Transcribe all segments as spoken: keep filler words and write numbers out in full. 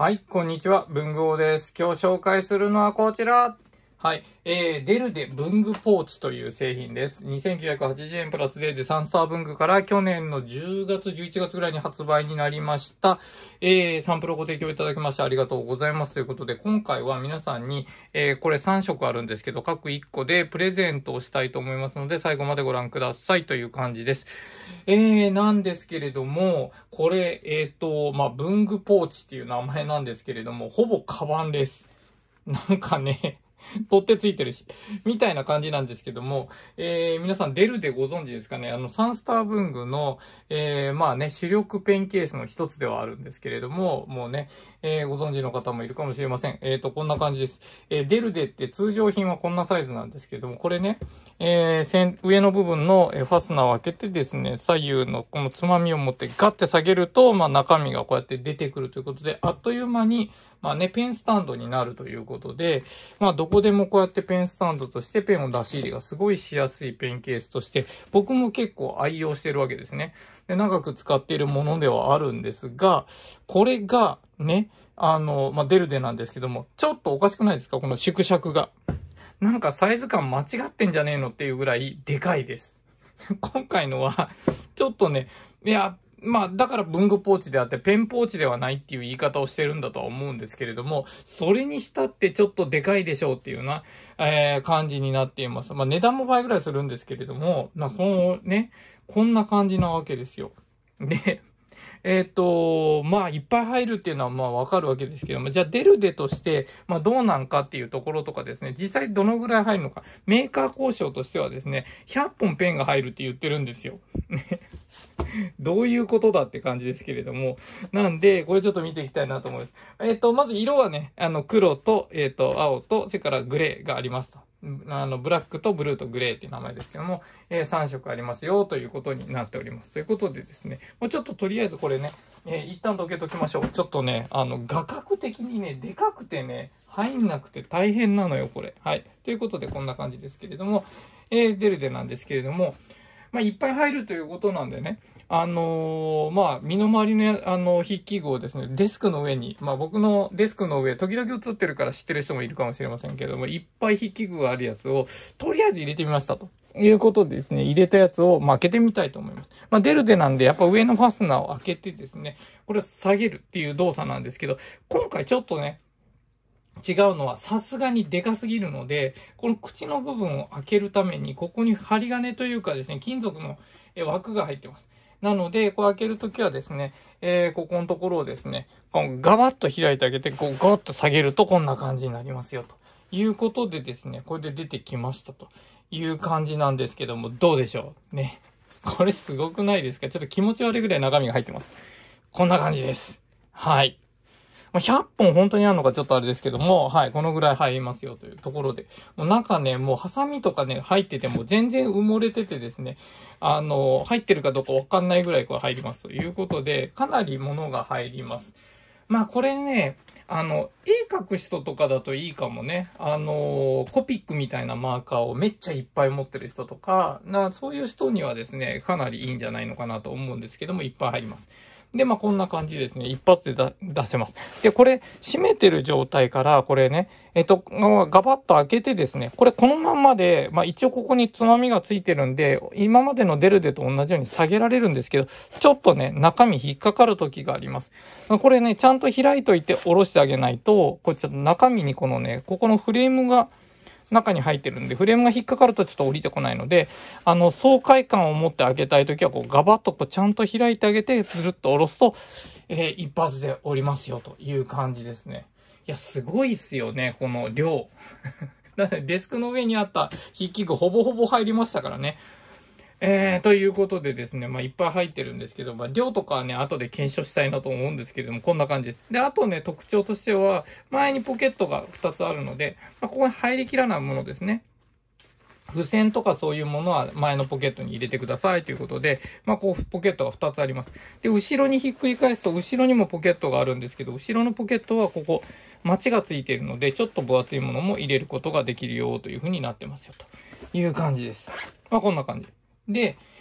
はい、こんにちは。文具王です。今日紹介するのはこちら。はい、えー、デルデ文具ポーチという製品です。にせんきゅうひゃくはちじゅうえんプラス税でサンスター文具から去年のじゅうがつ、じゅういちがつぐらいに発売になりました。えー、サンプルをご提供いただきましてありがとうございますということで、今回は皆さんに、えー、これさんしょくあるんですけど、各いっこでプレゼントをしたいと思いますので、最後までご覧くださいという感じです。えー、なんですけれども、これ、えっと、まあ、文具ポーチっていう名前なんですけれども、ほぼカバンです。なんかね、取っ手ついてるし、みたいな感じなんですけども、えー、皆さんデルでご存知ですかね。あの、サンスター文具の、えー、まあね、主力ペンケースの一つではあるんですけれども、もうね、えー、ご存知の方もいるかもしれません。えーと、こんな感じです。えー、デルデって通常品はこんなサイズなんですけども、これね、えー、上の部分のファスナーを開けてですね、左右のこのつまみを持ってガッて下げると、まあ中身がこうやって出てくるということで、あっという間に、まあね、ペンスタンドになるということで、まあどこでもこうやってペンスタンドとしてペンを出し入れがすごいしやすいペンケースとして、僕も結構愛用してるわけですね。で、長く使っているものではあるんですが、これがね、あの、まあデルデなんですけども、ちょっとおかしくないですか？この縮尺が。なんかサイズ感間違ってんじゃねえのっていうぐらいでかいです。今回のは、ちょっとね、いや、まあ、だから文具ポーチであって、ペンポーチではないっていう言い方をしてるんだとは思うんですけれども、それにしたってちょっとでかいでしょうっていうような、えー、感じになっています。まあ、値段も倍ぐらいするんですけれども、まあ、こうね、こんな感じなわけですよ。で、えっと、まあ、いっぱい入るっていうのはまあわかるわけですけども、じゃあデルデとして、まあどうなんかっていうところとかですね、実際どのぐらい入るのか、メーカー交渉としてはですね、ひゃっぽんペンが入るって言ってるんですよ。どういうことだって感じですけれども。なんで、これちょっと見ていきたいなと思います。えっと、まず色はね、あの、黒と、えっと、青と、それからグレーがありますと。あの、ブラックとブルーとグレーっていう名前ですけども、えー、さんしょくありますよということになっております。ということでですね、もうちょっととりあえずこれね、えー、一旦どけときましょう。ちょっとね、あの、画角的にね、でかくてね、入んなくて大変なのよ、これ。はい。ということで、こんな感じですけれども、えー、デルデなんですけれども、まあ、いっぱい入るということなんでね、あのー、まあ、身の回りの、あの、筆記具をですね、デスクの上に、まあ、僕のデスクの上、時々映ってるから知ってる人もいるかもしれませんけれども、いっぱい筆記具があるやつを、とりあえず入れてみましたと。いうことでですね、入れたやつを、まあ、開けてみたいと思います。まあ、デルデなんで、やっぱ上のファスナーを開けてですね、これを下げるっていう動作なんですけど、今回ちょっとね、違うのはさすがにでかすぎるので、この口の部分を開けるために、ここに針金というかですね、金属の枠が入ってます。なので、こう開けるときはですね、えー、ここのところをですね、こうガバッと開いてあげて、こうガッと下げるとこんな感じになりますよ。ということでですね、これで出てきましたという感じなんですけども、どうでしょうね。これすごくないですか？ちょっと気持ち悪いぐらい中身が入ってます。こんな感じです。はい。まあ、ひゃっぽん本当にあるのかちょっとあれですけども、はい、このぐらい入りますよというところで、もう中ね、もうハサミとかね、入ってても全然埋もれててですね、あの、入ってるかどうかわかんないぐらいこれ入りますということで、かなり物が入ります。まあこれね、あの、絵描く人とかだといいかもね。あの、コピックみたいなマーカーをめっちゃいっぱい持ってる人とか、なそういう人にはですね、かなりいいんじゃないのかなと思うんですけども、いっぱい入ります。で、まあ、こんな感じですね。一発で出せます。で、これ、閉めてる状態から、これね、えっと、ガバッと開けてですね、これこのまんまで、まあ、一応ここにつまみがついてるんで、今までのデルデと同じように下げられるんですけど、ちょっとね、中身引っかかる時があります。これね、ちゃんと開いといて下ろしてあげないと、これちょっと中身にこのね、ここのフレームが、中に入ってるんで、フレームが引っかかるとちょっと降りてこないので、あの、爽快感を持って開けたいときは、こう、ガバッとこう、ちゃんと開いてあげて、ずるっと下ろすと、えー、一発で降りますよ、という感じですね。いや、すごいっすよね、この量。だってデスクの上にあった筆記具ほぼほぼ入りましたからね。えー、ということでですね、まあ、いっぱい入ってるんですけど、まあ、量とかはね、後で検証したいなと思うんですけれども、こんな感じです。で、あとね、特徴としては、前にポケットがふたつあるので、まあ、ここに入りきらないものですね。付箋とかそういうものは前のポケットに入れてくださいということで、まあ、こう、ポケットがふたつあります。で、後ろにひっくり返すと、後ろにもポケットがあるんですけど、後ろのポケットはここ、マチがついているので、ちょっと分厚いものも入れることができるよという風になってますよ、という感じです。まあ、こんな感じ。で、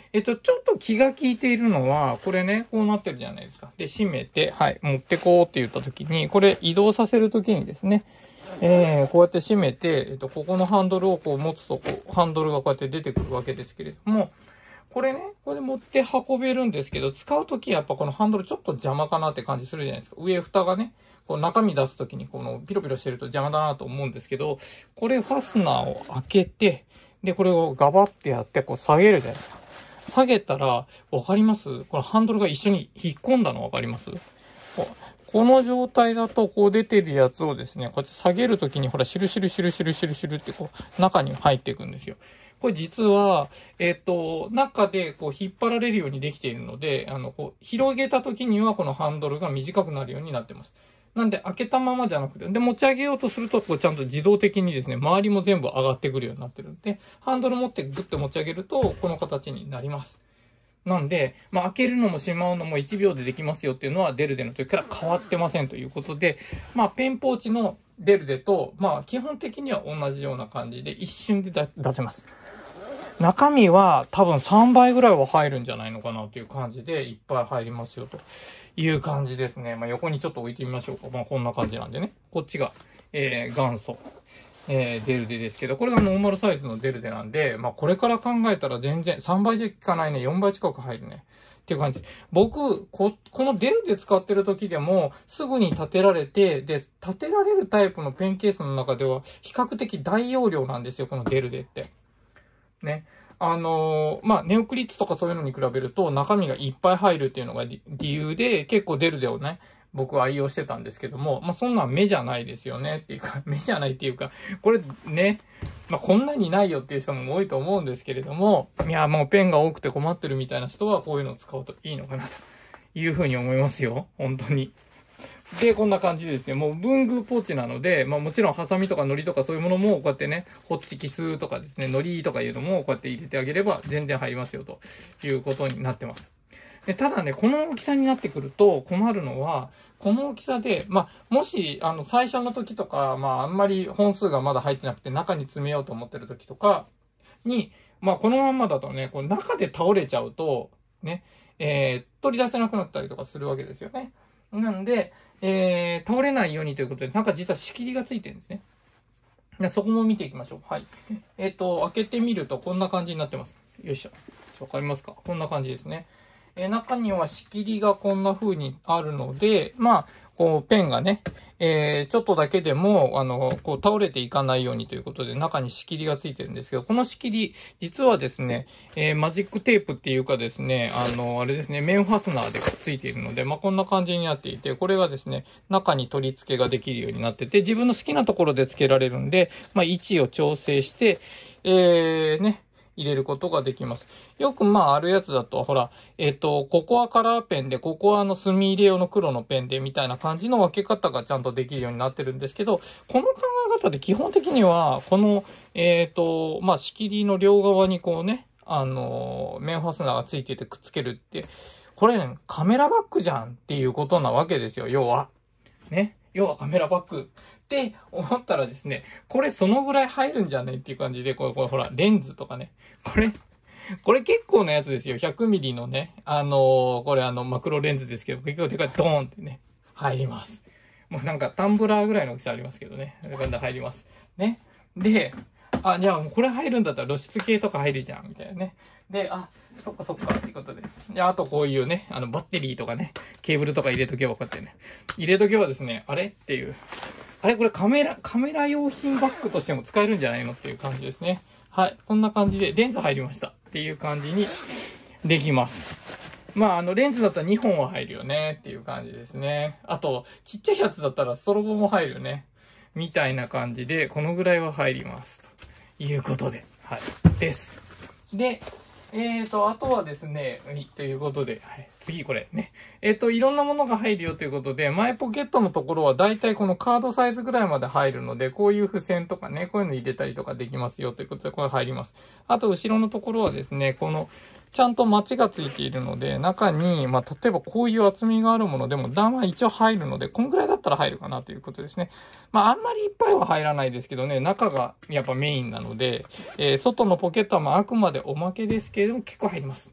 えっと、ちょっと気が利いているのは、これね、こうなってるじゃないですか。で、閉めて、はい、持ってこうって言った時に、これ移動させる時にですね、えー、こうやって閉めて、えっと、ここのハンドルをこう持つと、こう、ハンドルがこうやって出てくるわけですけれども、これね、これで持って運べるんですけど、使うときやっぱこのハンドルちょっと邪魔かなって感じするじゃないですか。上蓋がね、こう中身出すときにこのピロピロしてると邪魔だなと思うんですけど、これファスナーを開けて、で、これをガバってやってこう下げるじゃないですか。下げたら、わかります？このハンドルが一緒に引っ込んだのわかります？ここの状態だと、こう出てるやつをですね、こうやって下げるときに、ほら、シュルシュルシュルシュルシュルシュルってこう、中に入っていくんですよ。これ実は、えっと、中でこう引っ張られるようにできているので、あの、こう、広げたときにはこのハンドルが短くなるようになってます。なんで、開けたままじゃなくて、で、持ち上げようとすると、こう、ちゃんと自動的にですね、周りも全部上がってくるようになってるんで、ハンドル持ってグッと持ち上げると、この形になります。なんで、まあ、開けるのもしまうのもいちびょうでできますよっていうのはデルデの時から変わってませんということで、まあ、ペンポーチのデルデと、まあ、基本的には同じような感じで一瞬で出せます。中身は多分さんばいぐらいは入るんじゃないのかなという感じでいっぱい入りますよという感じですね。まあ、横にちょっと置いてみましょうか。まあ、こんな感じなんでね。こっちが、えー、元祖。えー、デルデですけど、これがノーマルサイズのデルデなんで、まあこれから考えたら全然さんばいじゃいかないね、よんばい近く入るね。っていう感じ。僕、こ、このデルデ使ってる時でも、すぐに立てられて、で、立てられるタイプのペンケースの中では、比較的大容量なんですよ、このデルデって。ね。あのー、まあ、ネオクリッツとかそういうのに比べると、中身がいっぱい入るっていうのが理由で、結構デルデをね、僕は愛用してたんですけども、まあ、そんなん目じゃないですよねっていうか、目じゃないっていうか、これね、まあ、こんなにないよっていう人も多いと思うんですけれども、いや、もうペンが多くて困ってるみたいな人はこういうのを使うといいのかなというふうに思いますよ。本当に。で、こんな感じでですね、もう文具ポーチなので、まあもちろんハサミとか糊とかそういうものもこうやってね、ホッチキスとかですね、糊とかいうのもこうやって入れてあげれば全然入りますよということになってます。で、ただね、この大きさになってくると困るのは、この大きさで、まあ、もし、あの、最初の時とか、まあ、あんまり本数がまだ入ってなくて中に詰めようと思ってる時とかに、まあ、このまんまだとね、こう中で倒れちゃうと、ね、えー、取り出せなくなったりとかするわけですよね。なんで、えー、倒れないようにということで、なんか実は仕切りがついてるんですね。でそこも見ていきましょう。はい。えっと、開けてみるとこんな感じになってます。よいしょ。わかりますか？こんな感じですね。えー、中には仕切りがこんな風にあるので、まあ、こう、ペンがね、えー、ちょっとだけでも、あの、こう、倒れていかないようにということで、中に仕切りがついてるんですけど、この仕切り、実はですね、えー、マジックテープっていうかですね、あの、あれですね、面ファスナーでくっついているので、まあ、こんな感じになっていて、これがですね、中に取り付けができるようになってて、自分の好きなところで付けられるんで、まあ、位置を調整して、えー、ね、入れることができます。よくまああるやつだと、ほら、えっと、ここはカラーペンで、ここはあの墨入れ用の黒のペンでみたいな感じの分け方がちゃんとできるようになってるんですけど、この考え方で基本的には、この、えっと、まあ仕切りの両側にこうね、あの、面ファスナーがついててくっつけるって、これね、カメラバッグじゃんっていうことなわけですよ、要は。ね。要はカメラバッグ。って思ったらですね、これそのぐらい入るんじゃねっていう感じで、これ、これほら、レンズとかね。これ、これ結構なやつですよ。ひゃくミリのね。あのー、これあの、マクロレンズですけど、結構でかいドーンってね、入ります。もうなんかタンブラーぐらいの大きさありますけどね。こんな入ります。ね。で、あ、じゃあもうこれ入るんだったら露出系とか入るじゃん、みたいなね。で、あ、そっかそっか、っていうことで。で、あとこういうね、あの、バッテリーとかね、ケーブルとか入れとけばこうやってね。入れとけばですね、あれっていう。あれこれカメラ、カメラ用品バッグとしても使えるんじゃないのっていう感じですね。はい。こんな感じで、レンズ入りました。っていう感じにできます。まあ、あの、レンズだったらにほんは入るよねっていう感じですね。あと、ちっちゃいやつだったらストロボも入るよね。みたいな感じで、このぐらいは入ります。ということで、はい。です。で、えーと、あとはですね、ということで、はい、次これね。えーと、いろんなものが入るよということで、前ポケットのところはだいたいこのカードサイズぐらいまで入るので、こういう付箋とかね、こういうの入れたりとかできますよということで、これ入ります。あと、後ろのところはですね、この、ちゃんとマチがついているので、中に、まあ、例えばこういう厚みがあるものでも、段は一応入るので、こんぐらいだったら入るかなということですね。まあ、あんまりいっぱいは入らないですけどね、中がやっぱメインなので、えー、外のポケットはまああくまでおまけですけれども、結構入ります。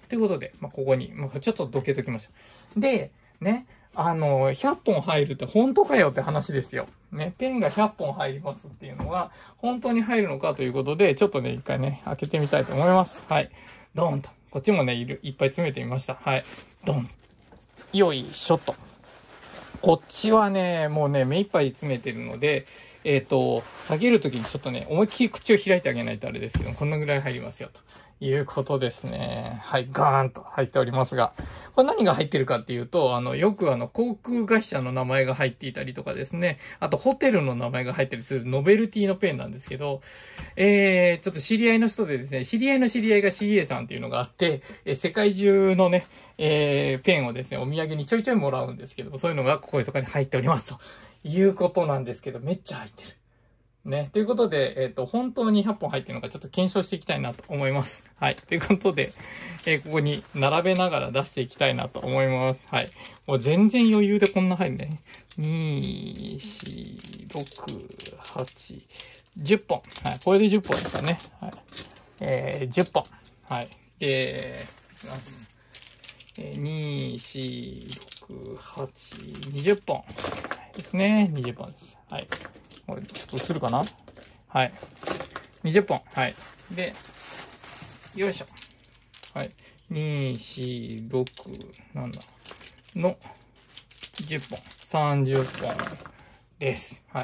ということで、まあ、ここに、まあ、ちょっとどけときましょう。で、ね、あの、ひゃっぽん入るって本当かよって話ですよ。ね、ペンがひゃっぽん入りますっていうのは、本当に入るのかということで、ちょっとね、一回ね、開けてみたいと思います。はい。ドーンと。こっちもね、いる、いっぱい詰めてみました。はい。ドン。よいしょっと。こっちはね、もうね、目いっぱい詰めてるので、えっと、下げるときにちょっとね、思いっきり口を開いてあげないとあれですけど、こんなぐらい入りますよ、ということですね。はい、ガーンと入っておりますが、これ何が入ってるかっていうと、あの、よくあの、航空会社の名前が入っていたりとかですね、あとホテルの名前が入ったりするノベルティのペンなんですけど、えー、ちょっと知り合いの人でですね、知り合いの知り合いが シーエー さんっていうのがあって、え世界中のね、えー、ペンをですね、お土産にちょいちょいもらうんですけど、そういうのがこういうところに入っております。ということなんですけど、めっちゃ入ってる。ね。ということで、えっと、本当にひゃっぽん入ってるのかちょっと検証していきたいなと思います。はい。ということで、えー、ここに並べながら出していきたいなと思います。はい。もう全然余裕でこんな入るね。に、よん、ろく、はち、じゅっぽん。はい。これでじゅっぽんですかね。はい。えー、じゅっぽん。はい。で、いきます。えー、に、よん、ろく、はち、にじゅっぽん。ですね。にじゅっぽんです。はい。これちょっと映るかな？はい。にじゅっぽん。はい。で、よいしょ。はい。に、よん、ろく、ななのじゅっぽん。さんじゅっぽんです。はい。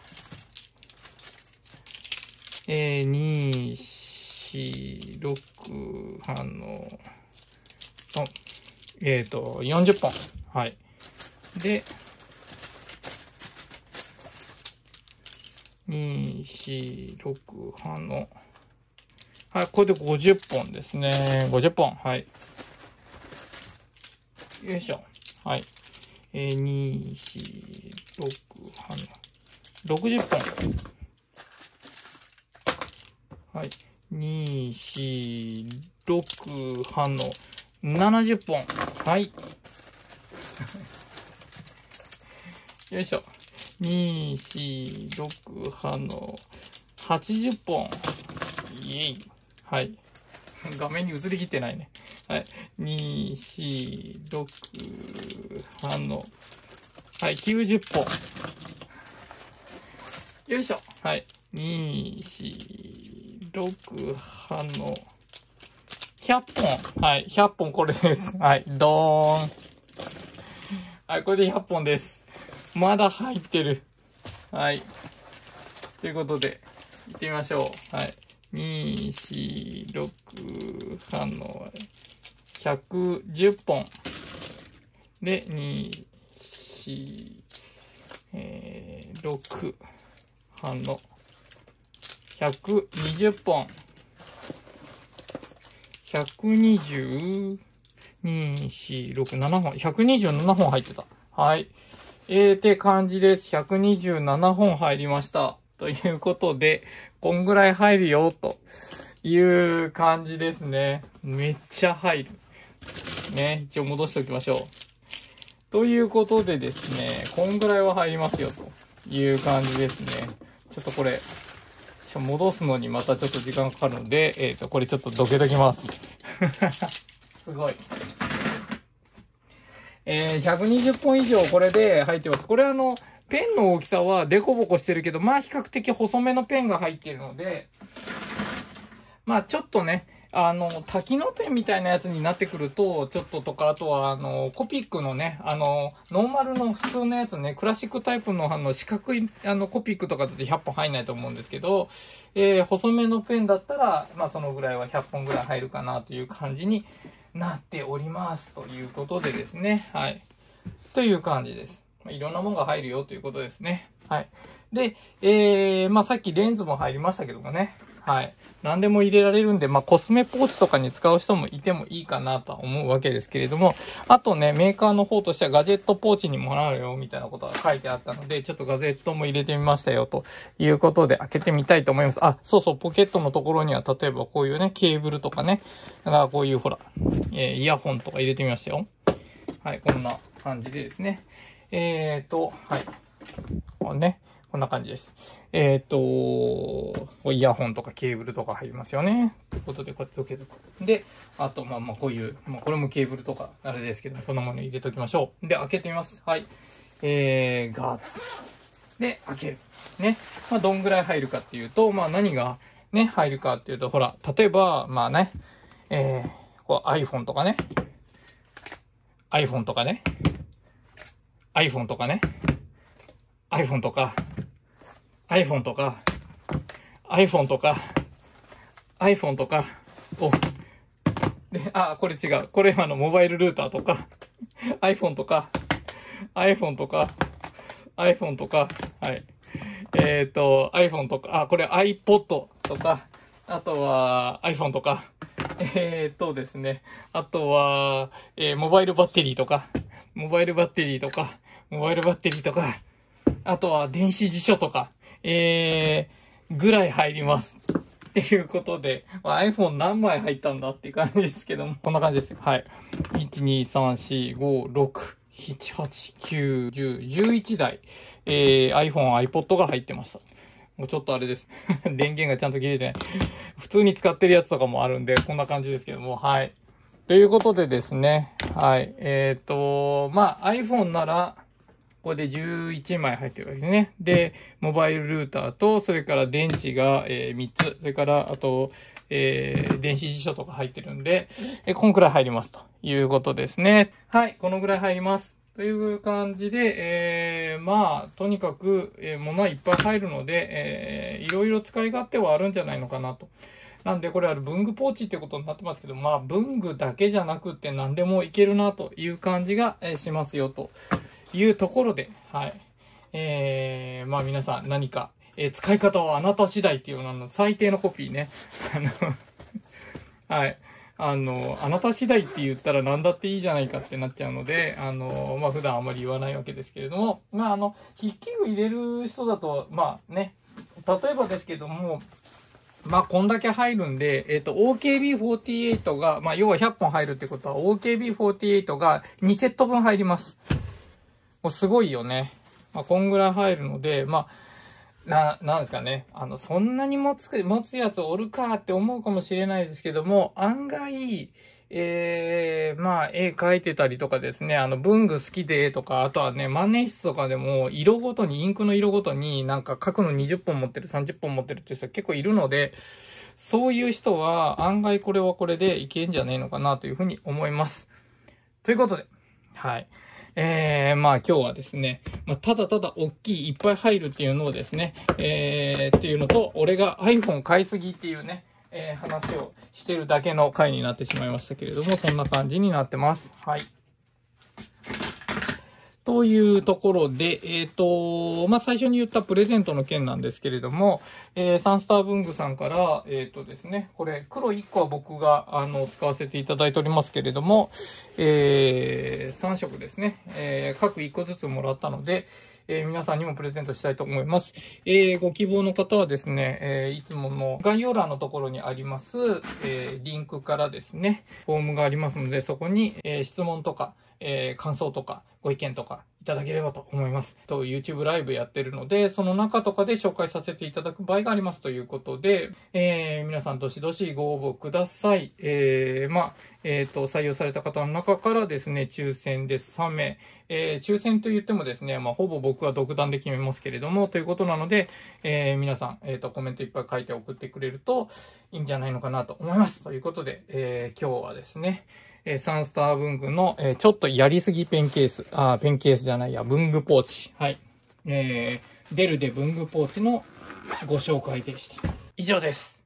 えー、に、よん、ろく、あの、えっと、よんじゅっぽん。はい。で、に、よん、ろく、はの、はい、これでごじゅっぽんですね。ごじゅっぽん。はい。よいしょ。はい。えー、に、よん、ろく、はの、ろくじゅっぽん。はい。に、よん、ろく、はの、ななじゅっぽん。はい。よいしょ。に、よん、ろく、はの、はちじゅっぽん。イエイ。はい。画面に映りきってないね。はい。に、よん、ろく、はの、はい、きゅうじゅっぽん。よいしょ。はい。に、よん、ろく、はの、ひゃっぽん。はい。ひゃっぽんこれです。はい。ドーン。はい。これでひゃっぽんです。まだ入ってる。はい。ということで、行ってみましょう。はい。に、よん、ろく、はの、ひゃくじゅっぽん。で、に、よん、えー、ろく、はの、ひゃくにじゅっぽん。ひゃくにじゅう、に、よん、ろく、ななほん。ひゃくにじゅうななほん入ってた。はい。えー、って感じです。ひゃくにじゅうななほん入りました。ということで、こんぐらい入るよ、という感じですね。めっちゃ入る。ね、一応戻しておきましょう。ということでですね、こんぐらいは入りますよ、という感じですね。ちょっとこれ、戻すのにまたちょっと時間かかるので、えっと、これちょっとどけときます。すごい。えー、ひゃくにじゅっぽん以上これで入ってます。これあの、ペンの大きさはデコボコしてるけど、まあ比較的細めのペンが入っているので、まあちょっとね、あの、多機能ペンみたいなやつになってくると、ちょっととか、あとは、あの、コピックのね、あの、ノーマルの普通のやつね、クラシックタイプのあの、四角い、あの、コピックとかだってひゃっぽん入んないと思うんですけど、えー、細めのペンだったら、まあそのぐらいはひゃっぽんぐらい入るかなという感じになっております。ということでですね、はい。という感じです。まあ、いろんなものが入るよということですね。はい。で、えー、まあさっきレンズも入りましたけどもね。はい。何でも入れられるんで、まあコスメポーチとかに使う人もいてもいいかなとは思うわけですけれども、あとね、メーカーの方としてはガジェットポーチにもなるよみたいなことが書いてあったので、ちょっとガジェットも入れてみましたよということで開けてみたいと思います。あ、そうそう、ポケットのところには例えばこういうね、ケーブルとかね、だからこういうほら、えー、イヤホンとか入れてみましたよ。はい、こんな感じでですね。えーと、はい。こうね、 こんな感じです。えっ、と、イヤホンとかケーブルとか入りますよね。ということで、こうやっておけと。で、あと、まあまあ、こういう、まあ、これもケーブルとか、あれですけど、こんなもの入れておきましょう。で、開けてみます。はい。えー、ガーッ。で、開ける。ね。まあ、どんぐらい入るかっていうと、まあ、何がね、入るかっていうと、ほら、例えば、まあね、えー、こう iPhone とかね。iPhone とかね。iPhone とかね。iPhone とか。iPhone とか。iPhone とか。iPhone とか。お。で、あ、これ違う。これあの、モバイルルーターとか。iPhone とか。iPhone とか。iPhone とか。はい。えっと、iPhone とか。あ、これ iPod とか。あとは iPhone とか。えーっとですね。あとは、えー、モバイルバッテリーとか。モバイルバッテリーとか。モバイルバッテリーとか。あとは電子辞書とか。えー、ぐらい入ります。っていうことで、まあ、iPhone 何枚入ったんだっていう感じですけども、こんな感じですよ。はい。いち、に、さん、よん、ご、ろく、なな、はち、きゅう、じゅう、じゅういちだい、えー、iPhone、iPod が入ってました。もうちょっとあれです。電源がちゃんと切れてない。普通に使ってるやつとかもあるんで、こんな感じですけども、はい。ということでですね、はい。えっと、まあ、iPhone なら、これでじゅういちまい入ってるわけですね。で、モバイルルーターと、それから電池が、えー、みっつ。それから、あと、えー、電子辞書とか入ってるんで、えー、このくらい入りますということですね。はい、このぐらい入ります。という感じで、えー、まあ、とにかく、えー、物はいっぱい入るので、えー、いろいろ使い勝手はあるんじゃないのかなと。なんで、これは文具ポーチってことになってますけど、まあ、文具だけじゃなくって何でもいけるなという感じが、えー、しますよと。いうところで、はい。えー、まあ皆さん何か、えー、使い方はあなた次第っていうのの最低のコピーね。あの、はい。あの、あなた次第って言ったら何だっていいじゃないかってなっちゃうので、あの、まあ普段あまり言わないわけですけれども、まああの、筆記具入れる人だと、まあね、例えばですけども、まあ、こんだけ入るんで、えっと、オーケービーフォーティーエイト が、まあ、要はひゃっぽん入るってことは、オーケービーフォーティーエイト がにセット分入ります。もうすごいよね。まあ、こんぐらい入るので、まあ、な、なんですかね。あの、そんなに持つ、持つやつおるかって思うかもしれないですけども、案外、えー、まあ、絵描いてたりとかですね、あの、文具好きでとか、あとはね、万年筆とかでも、色ごとに、インクの色ごとになんか書くのにじゅっぽん持ってる、さんじゅっぽん持ってるって人結構いるので、そういう人は案外これはこれでいけんじゃねえのかなというふうに思います。ということで、はい。えー、まあ今日はですね、まあ、ただただ大きいいっぱい入るっていうのをですね、えー、っていうのと、俺が iPhone 買いすぎっていうね、えー、話をしてるだけの回になってしまいましたけれども、そんな感じになってます。はい。というところで、えっと、まあ、最初に言ったプレゼントの件なんですけれども、えー、サンスター文具さんから、えっとですね、これ、黒いっこは僕が、あの、使わせていただいておりますけれども、えー、さんしょくですね、えー、各いっこずつもらったので、えー、皆さんにもプレゼントしたいと思います。えー、ご希望の方はですね、えー、いつもの概要欄のところにあります、えー、リンクからですね、フォームがありますので、そこに、えー、質問とか、えー、感想とか、ご意見とかいただければと思います。と、YouTube ライブやってるので、その中とかで紹介させていただく場合がありますということで、えー、皆さんどしどしご応募ください。えー、まあ、えっと、採用された方の中からですね、抽選でさんめい。えー、抽選と言ってもですね、まあ、ほぼ僕は独断で決めますけれども、ということなので、えー、皆さん、えっと、コメントいっぱい書いて送ってくれるといいんじゃないのかなと思います。ということで、えー、今日はですね、えー、サンスター文具の、えー、ちょっとやりすぎペンケース、あ、ペンケースじゃないや、文具ポーチ。はい。えー、デルで文具ポーチのご紹介でした。以上です。